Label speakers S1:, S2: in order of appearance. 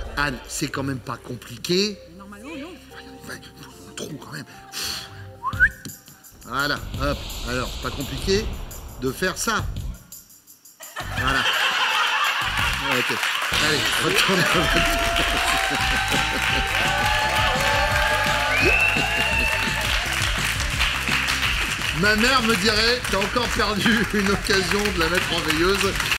S1: Anne, c'est quand même pas compliqué.
S2: Normalement, non.
S1: Trop quand même. Voilà, hop. Alors, pas compliqué de faire ça. Voilà. Ok. Allez, retourne à votre... Ma mère me dirait, t'as encore perdu une occasion de la mettre en veilleuse.